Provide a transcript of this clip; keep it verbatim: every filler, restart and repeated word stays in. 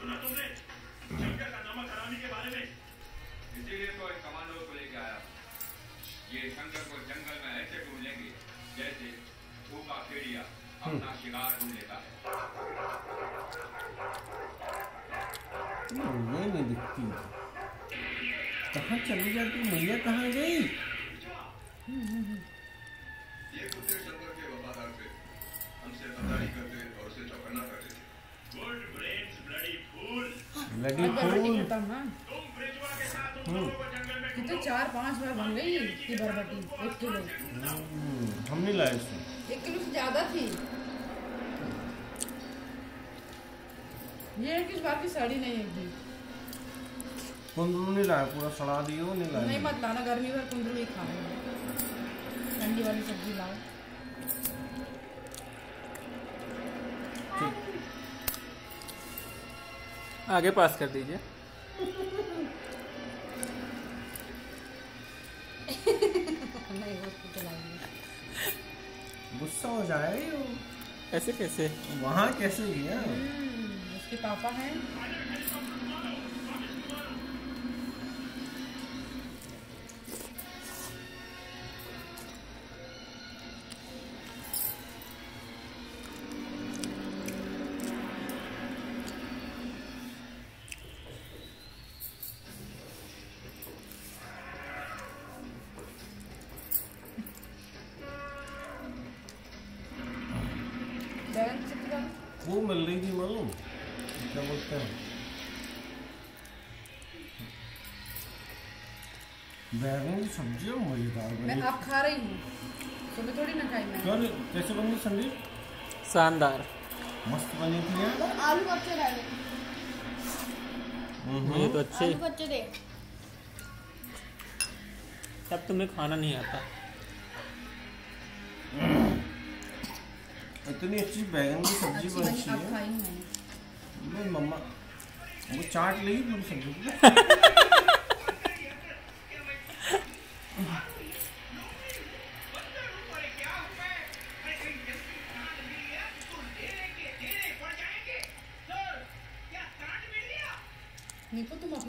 सुना तुमने शंकर का नमक हरामी के बारे में? इसीलिए तो एक कमांडो को लेके आया। ये शंकर को जंगल में ऐसे ढूंढ लेंगे जैसे भूखा भेड़िया अपना शिकार ढूंढ लेता है। ये नहीं दिखती, कहाँ चली जाती मैया, कहाँ गई? ये कुत्ते शंकर के वफादार थे, हमसे पता नहीं करते और उसे चौकन्ना करते थे। Good brains bloody fool. Bloody fool. तुम ब्रिजवा के साथ उन लोगों को जंगल में तो चार पांच बार बन गई की बरबटी एक किलो। हम नहीं लाए इसको, एक किलो से ज्यादा थी। ये किस बात की सड़ी नहीं एक भी। कुंदरू नहीं लाया, पूरा सड़ा दिए वो नहीं लाया। नहीं मत लाना, गर्मी भर कुंदरू ही खाओ, ठंडी वाली सब्जी लाओ। आगे पास कर दीजिए। नहीं हॉस्पिटल आएंगे, गुस्सा हो जाएगी वो। ऐसे कैसे? वहाँ कैसे गया? उसके पापा हैं। वो मिल रही थी मालूम, क्या बोलते हैं, बैगन की सब्जी मजेदार बनी। मैं अब खा रही हूँ, सुबह थोड़ी ना खाई मैं। क्यों नहीं? कैसे बनी संदीप? शानदार, मस्त बनी थी यार। आलू कच्चे डाले, मुझे तो अच्छे। आलू कच्चे दे। तब तुम्हें खाना नहीं आता। इतनी अच्छी बैगन की सब्जी बनी है। अब खाई मैंने। मम्मा वो चाट लेगी पूरी सब्जी।